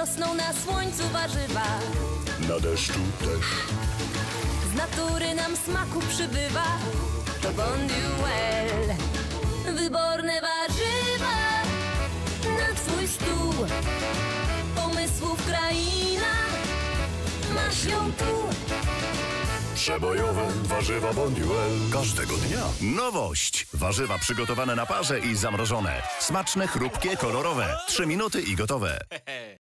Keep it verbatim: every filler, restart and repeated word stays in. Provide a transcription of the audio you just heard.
rosną na słońcu warzywa. Na deszczu też. Z natury nam smaku przybywa. To bonduelle. Wyborne warzywa na twój stół. Pomysłów kraina, masz ją tu. Przebojowe warzywa bonduelle. Każdego dnia nowość. Warzywa przygotowane na parze i zamrożone. Smaczne, chrupkie, kolorowe. Trzy minuty i gotowe.